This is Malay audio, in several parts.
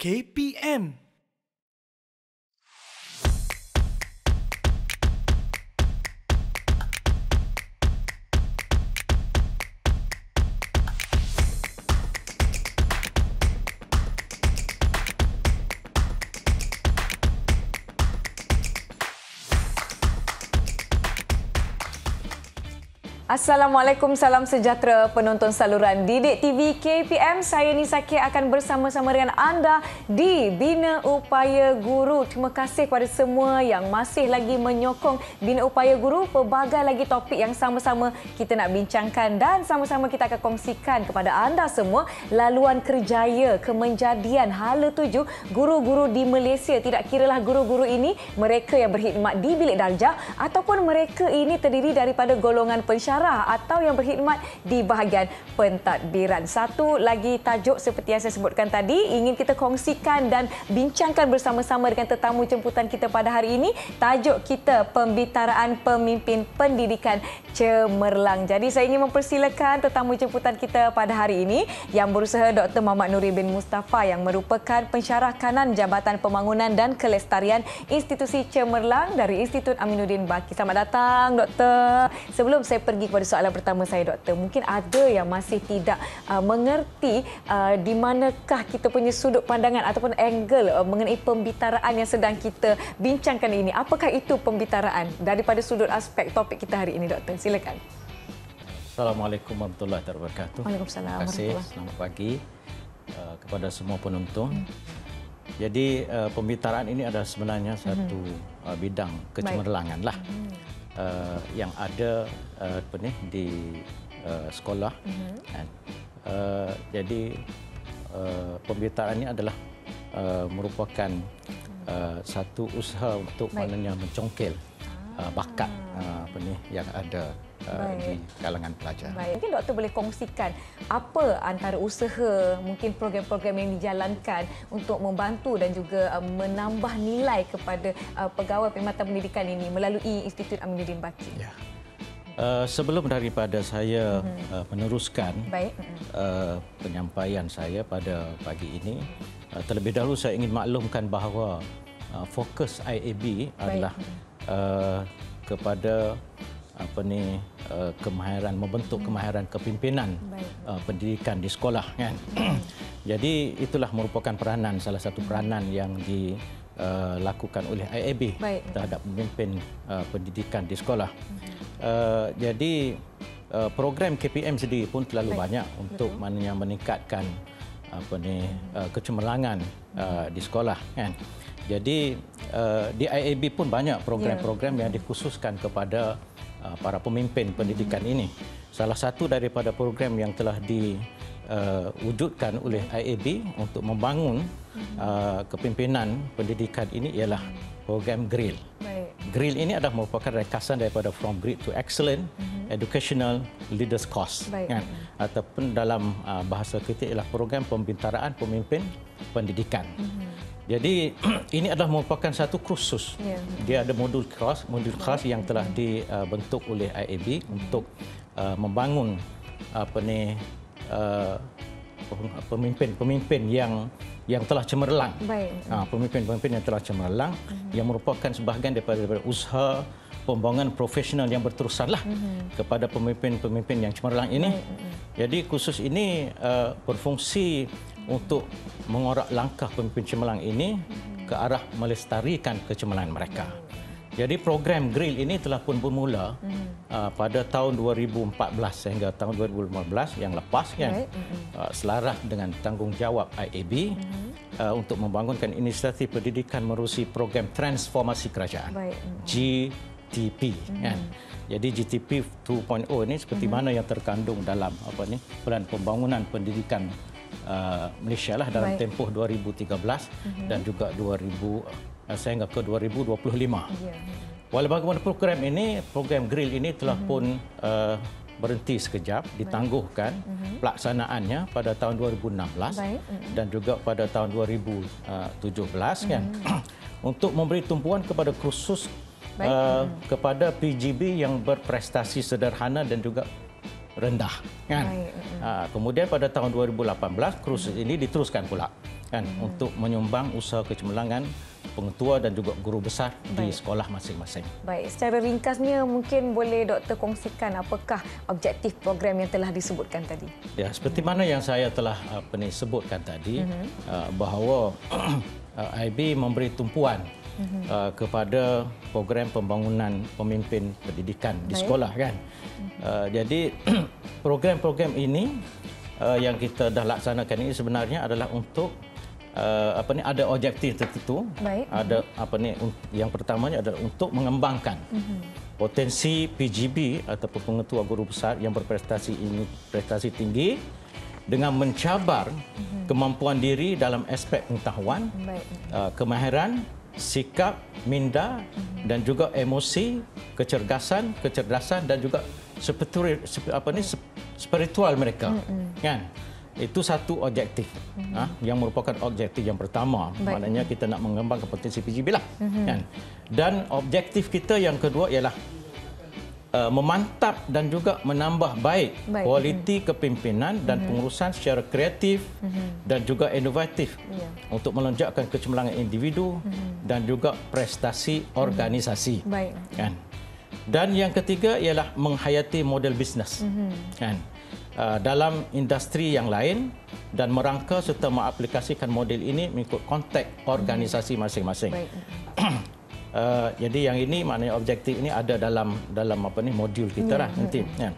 KPM. Assalamualaikum, salam sejahtera penonton saluran Didik TV KPM. Saya Nisa K akan bersama-sama dengan anda di Bina Upaya Guru. Terima kasih kepada semua yang masih lagi menyokong Bina Upaya Guru. Pelbagai lagi topik yang sama-sama kita nak bincangkan dan sama-sama kita akan kongsikan kepada anda semua laluan kerjaya kemenjadian hala tuju guru-guru di Malaysia. Tidak kiralah guru-guru ini mereka yang berkhidmat di bilik darjah ataupun mereka ini terdiri daripada golongan pensyarah atau yang berkhidmat di bahagian pentadbiran. Satu lagi tajuk seperti yang saya sebutkan tadi, ingin kita kongsikan dan bincangkan bersama-sama dengan tetamu jemputan kita pada hari ini. Tajuk kita Pembitaraan Pemimpin Pendidikan Cemerlang. Jadi saya ingin mempersilakan tetamu jemputan kita pada hari ini yang berusaha Dr. Muhammad Nuri bin Mustafa yang merupakan pensyarah kanan Jabatan Pembangunan dan Kelestarian Institusi Cemerlang dari Institut Aminuddin Baki. Selamat datang, Doktor. Sebelum saya pergi kepada soalan pertama saya, Doktor, mungkin ada yang masih tidak mengerti di manakah kita punya sudut pandangan ataupun angle mengenai pembitaraan yang sedang kita bincangkan ini. Apakah itu pembitaraan daripada sudut aspek topik kita hari ini, Doktor? Silakan. Assalamualaikum warahmatullahi wabarakatuh. Waalaikumsalam. Terima kasih. Selamat pagi kepada semua penonton. Jadi pembitaraan ini adalah sebenarnya satu bidang kecemerlangan lah. Yang ada di sekolah. Jadi pembitaraan ini adalah merupakan satu usaha untuk maknanya mencongkel bakat yang ada di kalangan pelajar. Baik. Mungkin doktor boleh kongsikan apa antara usaha, mungkin program-program yang dijalankan untuk membantu dan juga menambah nilai kepada pegawai perkhidmatan pendidikan ini melalui Institut Aminuddin Baki. Ya. Sebelum daripada saya meneruskan penyampaian saya pada pagi ini, terlebih dahulu saya ingin maklumkan bahawa fokus IAB adalah kepada kemahiran, membentuk kemahiran kepimpinan pendidikan di sekolah, kan. Jadi itulah merupakan peranan, salah satu peranan yang dilakukan oleh IAB terhadap pemimpin pendidikan di sekolah. Jadi program KPM sendiri pun terlalu banyak untuk meningkatkan kecemerlangan di sekolah, kan. Jadi di IAB pun banyak program-program yang dikhususkan kepada para pemimpin pendidikan ini. Salah satu daripada program yang telah diwujudkan oleh IAB untuk membangun kepimpinan pendidikan ini ialah program GRIL. GRIL ini adalah merupakan rekasan daripada From Grit to Excellent Educational Leaders Course, kan? Ataupun dalam bahasa kita ialah program pembitaraan pemimpin pendidikan. Jadi ini adalah merupakan satu kursus. Dia ada modul khas yang telah dibentuk oleh IAB untuk membangun pemimpin-pemimpin yang telah cemerlang. Pemimpin-pemimpin yang telah cemerlang yang merupakan sebahagian daripada usaha pembangunan profesional yang berterusanlah kepada pemimpin-pemimpin yang cemerlang ini. Jadi kursus ini berfungsi untuk mengorak langkah pemimpin cemerlang ini ke arah melestarikan kecemerlangan mereka. Jadi program GRIL ini telah pun bermula pada tahun 2014 sehingga tahun 2015 yang lepas, kan, selaras dengan tanggungjawab IAB untuk membangunkan inisiatif pendidikan menerusi program transformasi kerajaan, GTP, kan. Jadi GTP 2.0 ini seperti mana yang terkandung dalam Pelan Pembangunan Pendidikan Malaysia lah dalam tempoh 2013 dan juga sehingga ke 2025. Walau bagaimana program GRIL ini telah pun berhenti sekejap, ditangguhkan pelaksanaannya pada tahun 2016 dan juga pada tahun 2017, kan, untuk memberi tumpuan kepada kursus kepada PGB yang berprestasi sederhana dan juga rendah, kan. Kemudian pada tahun 2018 kursus ini diteruskan pula, kan, untuk menyumbang usaha kecemerlangan pengetua dan juga guru besar di sekolah masing-masing. Baik, secara ringkasnya mungkin boleh Doktor kongsikan apakah objektif program yang telah disebutkan tadi? Ya, seperti mana yang saya telah sebutkan tadi, bahawa IB memberi tumpuan kepada program pembangunan pemimpin pendidikan di sekolah, kan. Jadi program-program ini yang kita dah laksanakan ini sebenarnya adalah untuk ada objektif tertentu. Ada yang pertamanya adalah untuk mengembangkan potensi PGB ataupun pengetua guru besar yang prestasi tinggi dengan mencabar kemampuan diri dalam aspek pengetahuan, kemahiran, sikap, minda dan juga emosi, kecerdasan dan juga spiritual mereka, kan. Itu satu objektif, yang merupakan objektif yang pertama. Maknanya kita nak mengembangkan potensi PGB lah, kan. Dan objektif kita yang kedua ialah memantap dan juga menambah baik kualiti kepimpinan dan pengurusan secara kreatif dan juga inovatif untuk melonjakkan kecemerlangan individu dan juga prestasi organisasi, kan. Dan yang ketiga ialah menghayati model bisnes, kan, dalam industri yang lain dan merangka serta mengaplikasikan model ini mengikut konteks organisasi masing-masing. Jadi yang ini maknanya objektif ini ada dalam modul kita lah nanti.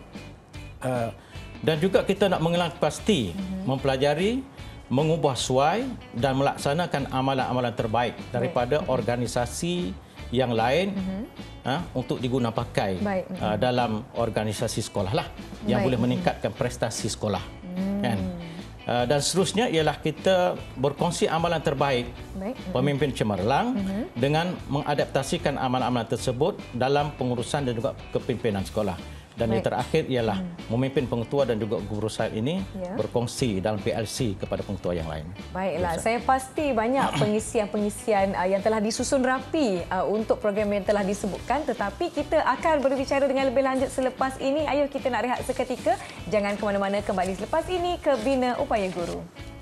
Dan juga kita nak mengelang pasti, mempelajari, mengubah suai dan melaksanakan amalan-amalan terbaik daripada organisasi yang lain untuk diguna pakai dalam organisasi sekolah lah, yang boleh meningkatkan prestasi sekolah, kan. Dan seterusnya ialah kita berkongsi amalan terbaik pemimpin cemerlang dengan mengadaptasikan amalan-amalan tersebut dalam pengurusan dan juga kepimpinan sekolah. Dan yang terakhir ialah memimpin pengetua dan juga guru besar ini berkongsi dalam PLC kepada pengetua yang lain. Baiklah, saya pasti banyak pengisian-pengisian yang telah disusun rapi untuk program yang telah disebutkan, tetapi kita akan berbicara dengan lebih lanjut selepas ini. Ayo kita nak rehat seketika. Jangan ke mana-mana, kembali selepas ini ke Bina Upaya Guru.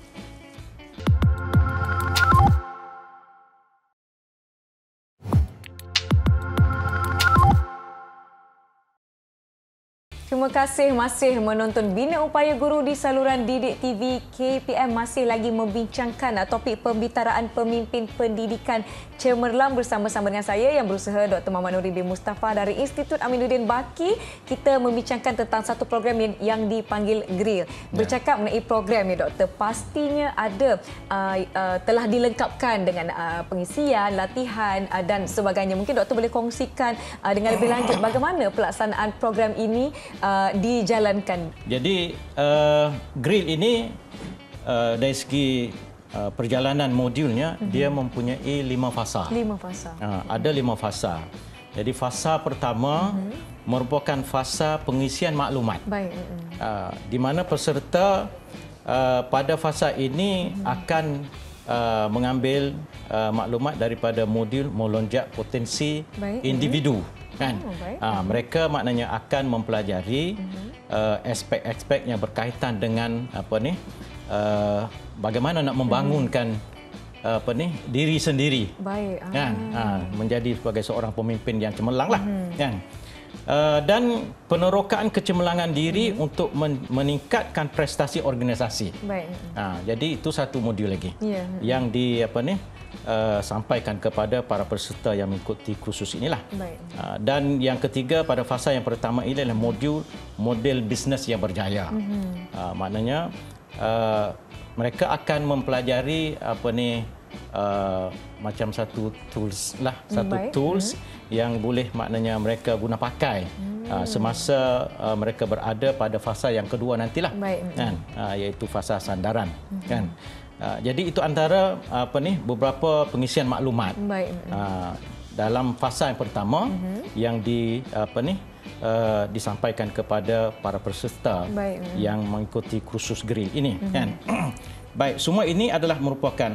Terima kasih masih menonton Bina Upaya Guru di saluran Didik TV KPM. Masih lagi membincangkan topik pembicaraan pemimpin pendidikan cemerlang bersama-sama dengan saya yang berusaha Dr. Muhammad Nuri bin Mustafa dari Institut Aminuddin Baki. Kita membincangkan tentang satu program yang dipanggil GRIL. Bercakap mengenai program ya Doktor, pastinya ada telah dilengkapkan dengan pengisian, latihan dan sebagainya. Mungkin Doktor boleh kongsikan dengan lebih lanjut bagaimana pelaksanaan program ini dijalankan. Jadi GRIL ini dari segi perjalanan modulnya dia mempunyai 5 fasa. 5 fasa. Ada 5 fasa. Jadi fasa pertama merupakan fasa pengisian maklumat. Baik. Di mana peserta pada fasa ini akan mengambil maklumat daripada modul melonjak potensi individu, kan. Mereka maknanya akan mempelajari aspek-aspek yang berkaitan dengan bagaimana nak membangunkan diri sendiri, kan, menjadi sebagai seorang pemimpin yang cemerlang lah, kan. Dan penerokaan kecemerlangan diri untuk meningkatkan prestasi organisasi. Jadi itu satu modul lagi yang sampaikan kepada para peserta yang mengikuti kursus inilah. Dan yang ketiga pada fasa yang pertama ini adalah model bisnes yang berjaya. Maknanya mereka akan mempelajari macam satu tools lah, tools yang boleh maknanya mereka guna pakai semasa mereka berada pada fasa yang kedua nantilah, kan, iaitu fasa sandaran, kan. Jadi itu antara beberapa pengisian maklumat dalam fasa yang pertama yang disampaikan kepada para peserta yang mengikuti kursus GRIL ini, kan. Baik, semua ini adalah merupakan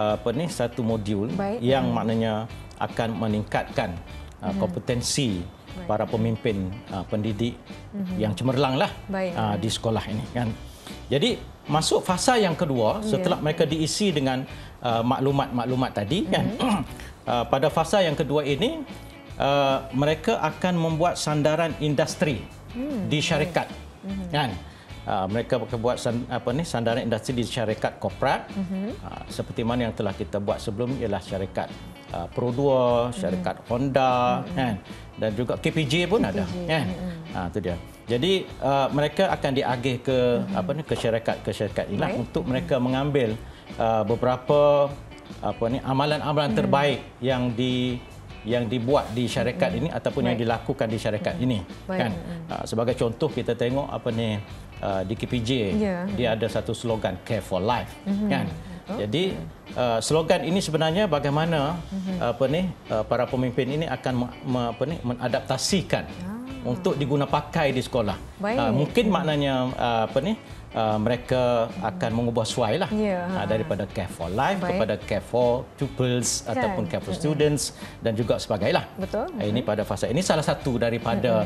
satu modul yang maknanya akan meningkatkan kompetensi para pemimpin pendidik yang cemerlanglah di sekolah ini kan. Jadi masuk fasa yang kedua setelah mereka diisi dengan maklumat-maklumat tadi kan. Pada fasa yang kedua ini mereka akan membuat sandaran industri di syarikat kan. Mereka buat sandaran industri di syarikat korporat seperti mana yang telah kita buat sebelum ialah syarikat Pro2, syarikat Honda kan, dan juga KPJ pun ada kan. Itu dia. Jadi mereka akan diagih ke ke syarikat inilah untuk mereka mengambil beberapa amalan-amalan terbaik yang dibuat di syarikat ini ataupun yang dilakukan di syarikat ini kan. Sebagai contoh kita tengok di KPJ dia ada satu slogan Care for Life kan. Jadi slogan ini sebenarnya bagaimana para pemimpin ini akan mengadaptasikan untuk diguna pakai di sekolah. Mungkin maknanya mereka akan mengubah suai lah daripada Care for Life kepada Care for Pupils ataupun Care for Students dan juga sebagainya. Betul. Ini pada fasa ini salah satu daripada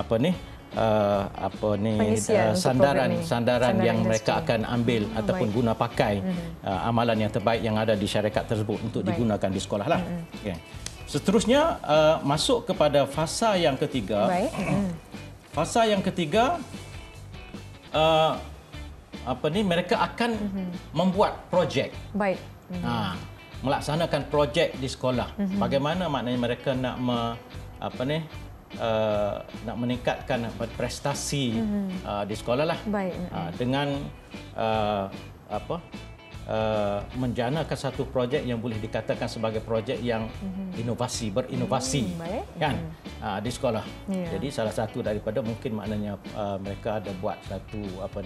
sandaran yang mereka akan ambil ataupun guna pakai amalan yang terbaik yang ada di syarikat tersebut untuk digunakan di sekolah lah. Seterusnya masuk kepada fasa yang ketiga. Fasa yang ketiga mereka akan membuat projek. Melaksanakan projek di sekolah. Bagaimana maknanya mereka nak nak meningkatkan prestasi di sekolah lah. Dengan menjanakan satu projek yang boleh dikatakan sebagai projek yang berinovasi kan di sekolah. Jadi salah satu daripada mungkin maknanya mereka ada buat satu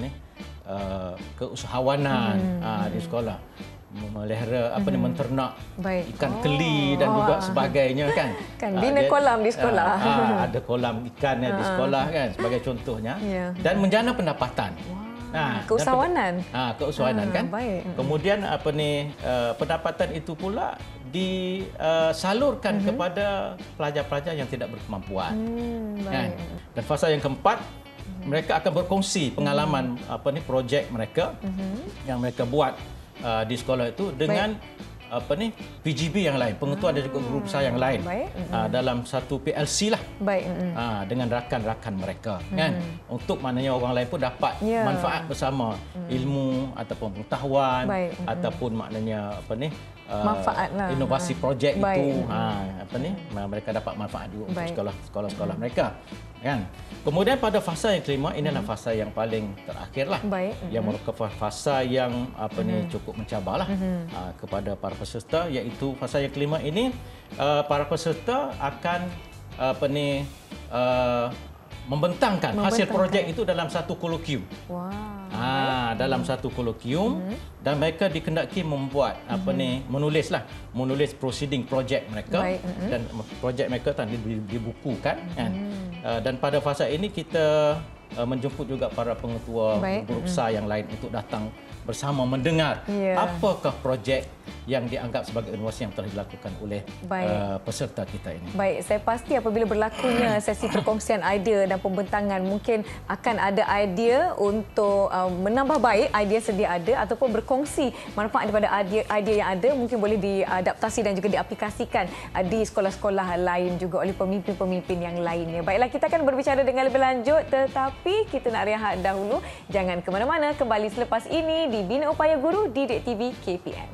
keusahawanan di sekolah, memelihara menternak ikan keli dan juga sebagainya kan. Bina kolam di sekolah. Ada kolam ikan di sekolah kan sebagai contohnya dan menjana pendapatan. Keusahawanan. Keusahawanan kan. Kemudian pendapatan itu pula disalurkan kepada pelajar-pelajar yang tidak berkemampuan. Kan? Dan fasa yang keempat mereka akan berkongsi pengalaman projek mereka yang mereka buat di sekolah itu dengan PGB yang lain, pengetua dan juga guru besar yang lain dalam satu PLC lah dengan rakan-rakan mereka kan, untuk maknanya orang lain pun dapat manfaat bersama ilmu ataupun pengetahuan ataupun maknanya manfaatlah inovasi projek itu mereka dapat manfaat juga untuk sekolah-sekolah mereka kan. Kemudian pada fasa yang kelima, inilah fasa yang paling terakhirlah yang merupakan fasa yang cukup mencabarlah kepada para peserta, iaitu fasa yang kelima ini para peserta akan membentangkan hasil projek itu dalam satu kolokium. Dalam satu kolokium dan mereka dikendaki membuat menulis proceeding projek mereka dan projek mereka dibukukan kan. Dan pada fasa ini kita menjemput juga para pengetua guru besar yang lain untuk datang bersama mendengar apakah projek yang dianggap sebagai inovasi yang telah dilakukan oleh peserta kita ini. Baik, saya pasti apabila berlakunya sesi perkongsian idea dan pembentangan, mungkin akan ada idea untuk menambah baik idea sedia ada ataupun berkongsi manfaat daripada idea yang ada, mungkin boleh diadaptasi dan juga diaplikasikan di sekolah-sekolah lain juga oleh pemimpin-pemimpin yang lainnya. Baiklah, kita akan berbicara dengan lebih lanjut, tetapi kita nak rehat dahulu. Jangan ke mana-mana, kembali selepas ini di Bina Upaya Guru Didik TV KPM.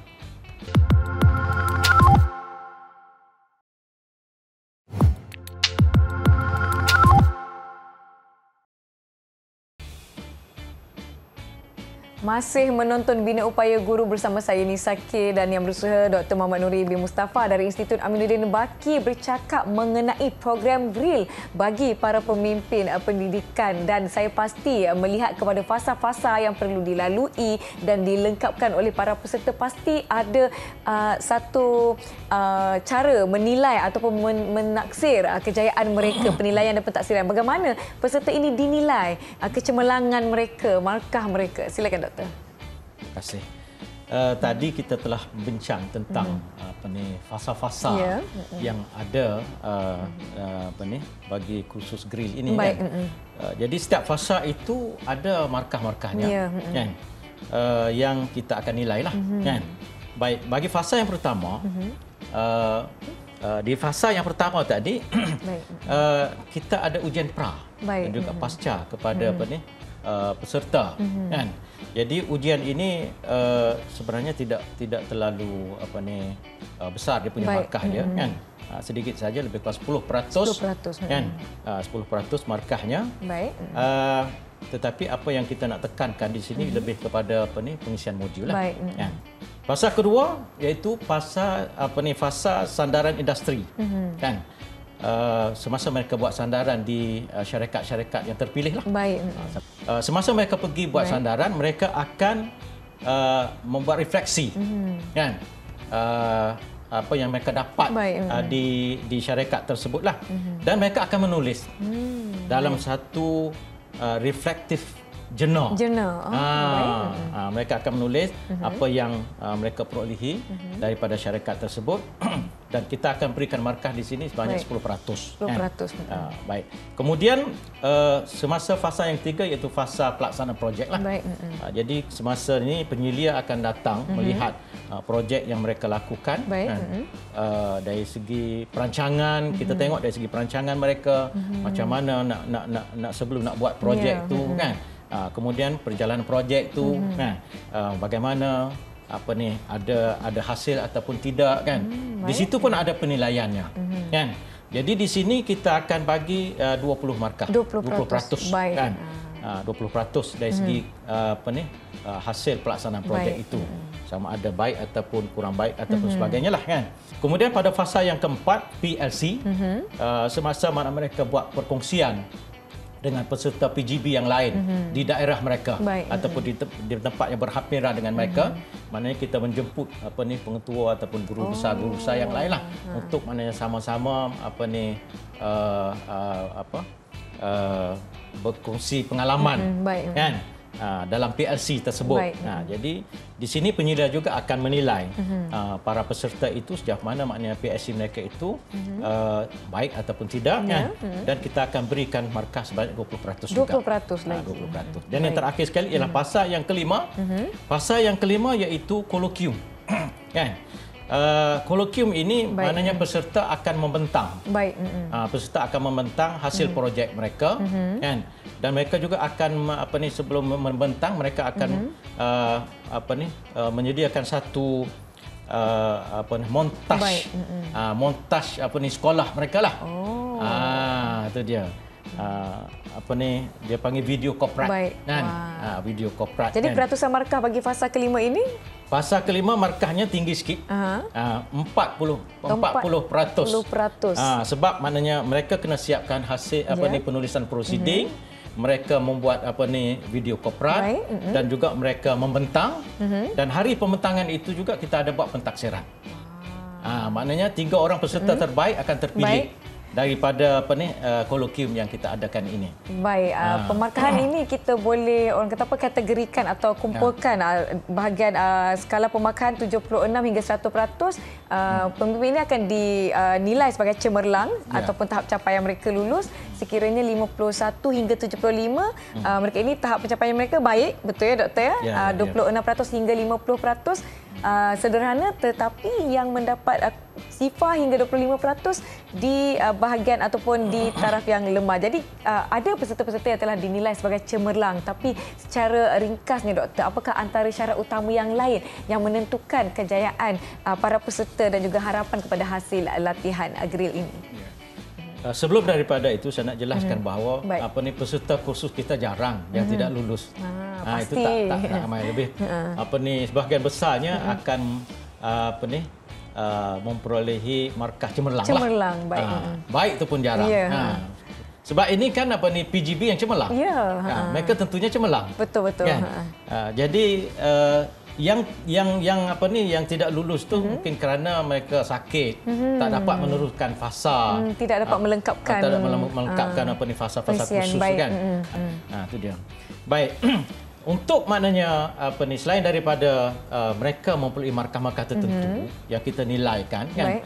Masih menonton Bina Upaya Guru bersama saya Nisa K dan yang berusaha Dr. Muhammad Nuri bin Mustafa dari Institut Aminuddin Baki bercakap mengenai program Grill bagi para pemimpin pendidikan, dan saya pasti melihat kepada fasa-fasa yang perlu dilalui dan dilengkapkan oleh para peserta. Pasti ada satu cara menilai ataupun menaksir kejayaan mereka, penilaian dan pentaksiran. Bagaimana peserta ini dinilai kecemerlangan mereka, markah mereka. Silakan Doktor. Terima kasih. tadi kita telah bincang tentang fasa-fasa yang ada bagi kursus grill ini. Baik. Kan? Jadi setiap fasa itu ada markah-markahnya kan? Yang kita akan nilai lah. Kan? Baik, bagi fasa yang pertama, di fasa yang pertama tadi kita ada ujian pra dan juga pasca kepada peserta. Kan? Jadi ujian ini sebenarnya tidak terlalu besar dia punya markah dia kan. Sedikit saja lebih kurang 10%, kan. 10% markahnya. Baik. Tetapi apa yang kita nak tekankan di sini lebih kepada pengisian modul lah. Baik. Kan. Fasa kedua iaitu fasa sandaran industri. Kan. Semasa mereka buat sandaran di syarikat-syarikat yang terpilih lah. Baik. Semasa mereka pergi buat sandaran, mereka akan membuat refleksi, kan? Apa yang mereka dapat di syarikat tersebutlah, dan mereka akan menulis dalam satu reflective journal. Mereka akan menulis apa yang mereka perolehi daripada syarikat tersebut. Dan kita akan berikan markah di sini sebanyak 10%. 10%. Baik. Kemudian semasa fasa yang ketiga iaitu fasa pelaksanaan projek lah. Jadi semasa ini penyelia akan datang melihat projek yang mereka lakukan. Dari segi perancangan, kita tengok dari segi perancangan mereka macam mana nak sebelum nak buat projek tu kan. Kemudian perjalanan projek tu kan, bagaimana ada hasil ataupun tidak kan. Di situ pun ada penilaiannya kan. Jadi di sini kita akan bagi 20 markah. 20%. Kan. 20% dari segi hasil pelaksanaan projek itu. Sama ada baik ataupun kurang baik ataupun sebagainya lah kan. Kemudian pada fasa yang keempat PLC, semasa mana mereka buat perkongsian dengan peserta PGB yang lain di daerah mereka ataupun di tempat yang berhampiran dengan mereka, maknanya kita menjemput pengetua ataupun guru besar yang lain lah untuk maknanya sama-sama berkongsi pengalaman kan dalam PLC tersebut. Jadi di sini penyelia juga akan menilai para peserta itu sejauh mana maknanya PLC mereka itu baik ataupun tidak kan. Dan kita akan berikan markah sebanyak 20% juga. 20% lagi. 20%. Dan yang terakhir sekali ialah fasa yang kelima. Fasa yang kelima iaitu kolokium. Kan? Kolokium ini maknanya peserta akan membentang. Peserta akan membentang hasil projek mereka kan. Dan mereka juga akan sebelum membentang mereka akan menyediakan satu montaj montaj sekolah mereka lah. Itu dia. Dia panggil video korporat kan. Video korporat. Jadi kan? peratusan markah bagi fasa kelima ini? Fasa kelima markahnya tinggi sikit. 40%. Sebab maknanya mereka kena siapkan hasil penulisan prosiding, mereka membuat video korporat dan juga mereka membentang, dan hari pembentangan itu juga kita ada buat pentaksiran. Maknanya 3 orang peserta terbaik akan terpilih daripada kolokium yang kita adakan ini. Baik, pemarkahan ini kita boleh kategorikan atau kumpulkan bahagian skala pemarkahan 76 hingga 100%. Pemimpin ini akan dinilai sebagai cemerlang ataupun tahap pencapaian mereka lulus. Sekiranya 51 hingga 75, mereka ini tahap pencapaian mereka baik, betul ya doktor ya? 26% hingga 50%. Sederhana, tetapi yang mendapat sifar hingga 25% di bahagian ataupun di taraf yang lemah. Jadi ada peserta-peserta yang telah dinilai sebagai cemerlang, tapi secara ringkasnya doktor, apakah antara syarat utama yang lain yang menentukan kejayaan para peserta dan juga harapan kepada hasil latihan grill ini? Sebelum daripada itu saya nak jelaskan bahawa peserta kursus kita jarang yang tidak lulus. Itu tak ramai, lebih sebahagian besarnya akan memperolehi markah cemerlang. Cemerlang lah. Baik itu pun jarang. Sebab ini kan PGB yang cemerlang. Mereka tentunya cemerlang. Betul. Kan? Jadi yang tidak lulus tu mungkin kerana mereka sakit, tak dapat meneruskan fasa, tidak dapat melengkapkan fasa-fasa khusus kan. Itu dia. Baik. untuk maknanya selain daripada mereka mempunyai markah-markah tertentu yang kita nilaikan kan.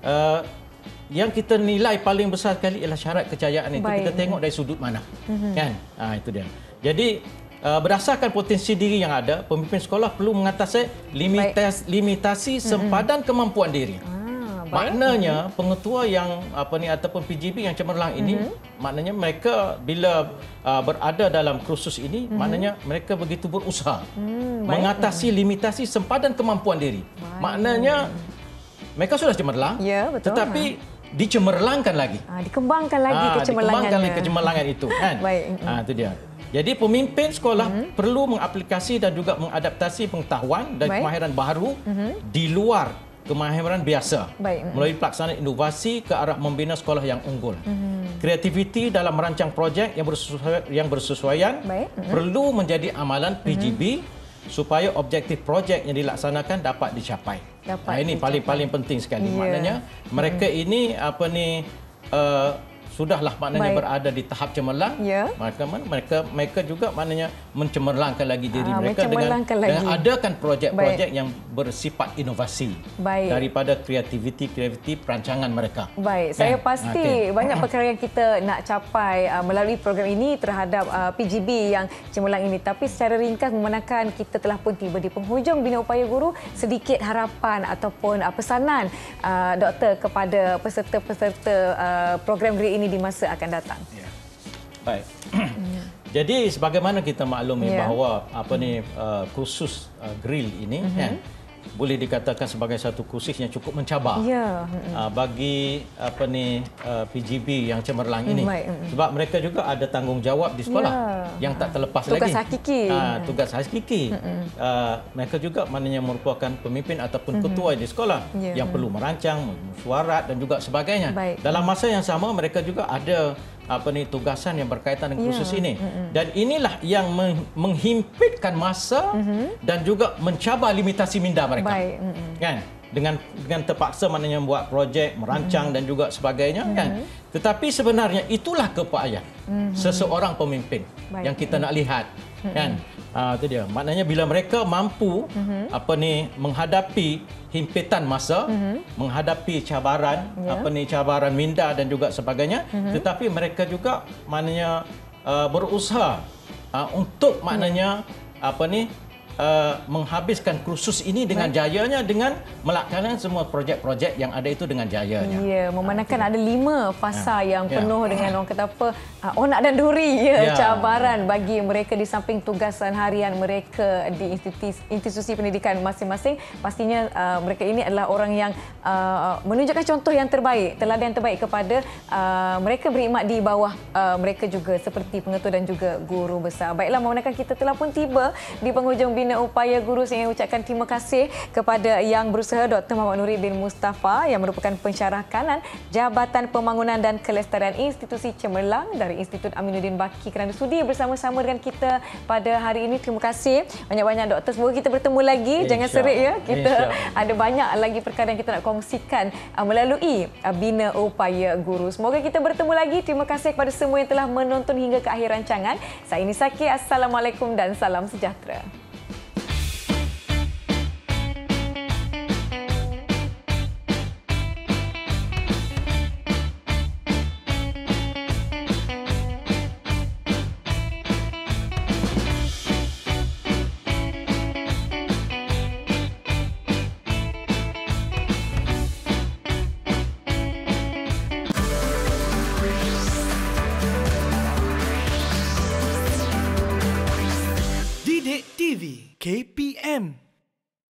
Yang kita nilai paling besar sekali ialah syarat kejayaan itu. Kita tengok dari sudut mana. Kan? Itu dia. Jadi berdasarkan potensi diri yang ada, pemimpin sekolah perlu mengatasi limitasi sempadan kemampuan diri. Maknanya pengetua yang ataupun PGB yang cemerlang ini, maknanya mereka bila berada dalam kursus ini, maknanya mereka begitu berusaha mengatasi limitasi sempadan kemampuan diri. Maknanya mereka sudah cemerlang, betul, tetapi dicemerlangkan lagi. Dikembangkan lagi kecemerlangan itu kan. Itu dia. Jadi pemimpin sekolah perlu mengaplikasi dan juga mengadaptasi pengetahuan dan kemahiran baru di luar kemahiran biasa melalui pelaksanaan inovasi ke arah membina sekolah yang unggul. Kreativiti dalam merancang projek yang bersesuaian perlu menjadi amalan PGB supaya objektif projek yang dilaksanakan dapat dicapai. Ini paling penting sekali. Maknanya mereka ini sudahlah maknanya berada di tahap cemerlang. Mereka juga maknanya mencemerlangkan lagi diri mereka dengan adakan projek-projek yang bersifat inovasi daripada kreativiti perancangan mereka. Saya pasti banyak perkara yang kita nak capai melalui program ini terhadap PGB yang cemerlang ini. Tapi secara ringkas memandangkan kita telah pun tiba di penghujung Bina Upaya Guru, sedikit harapan ataupun pesanan Doktor kepada peserta-peserta program GRIL ini di masa akan datang. Baik. Jadi sebagaimana kita maklumi bahawa kursus GRIL ini kan boleh dikatakan sebagai satu kursus yang cukup mencabar bagi PGB yang cemerlang ini. Sebab mereka juga ada tanggungjawab di sekolah yang tak terlepas tugas lagi. Hakiki. Tugas hakiki. Mereka juga maknanya merupakan pemimpin ataupun ketua di sekolah yang perlu merancang, mesyuarat dan juga sebagainya. Dalam masa yang sama mereka juga ada tugasan yang berkaitan dengan kursus ini. Dan inilah yang menghimpitkan masa dan juga mencabar limitasi minda mereka. Kan? Dengan terpaksa maknanya membuat projek, merancang dan juga sebagainya kan. Tetapi sebenarnya itulah keupayaan seseorang pemimpin yang kita nak lihat kan. Itu dia. Maknanya bila mereka mampu menghadapi himpitan masa, menghadapi cabaran cabaran minda dan juga sebagainya, tetapi mereka juga maknanya berusaha untuk maknanya menghabiskan kursus ini dengan jayanya, dengan melaksanakan semua projek-projek yang ada itu dengan jayanya. Memandangkan ada 5 fasa yang penuh dengan orang kata onak dan duri cabaran bagi mereka di samping tugasan harian mereka di institusi pendidikan masing-masing. Pastinya mereka ini adalah orang yang menunjukkan contoh yang terbaik, teladan yang terbaik kepada mereka berkhidmat di bawah mereka juga seperti pengetua dan juga guru besar. Baiklah, memandangkan kita telah pun tiba di penghujung Bina Upaya Guru, saya ingin ucapkan terima kasih kepada yang berusaha Dr. Muhammad Nuri bin Mustafa yang merupakan pensyarah kanan Jabatan Pembangunan dan Kelestarian Institusi Cemerlang dari Institut Aminuddin Baki kerana sudi bersama-sama dengan kita pada hari ini. Terima kasih banyak-banyak Doktor. Semoga kita bertemu lagi. Jangan serik ya. Kita ada banyak lagi perkara yang kita nak kongsikan melalui Bina Upaya Guru. Semoga kita bertemu lagi. Terima kasih kepada semua yang telah menonton hingga ke akhir rancangan. Saya Nisa K. Assalamualaikum dan salam sejahtera. Didik TV KPM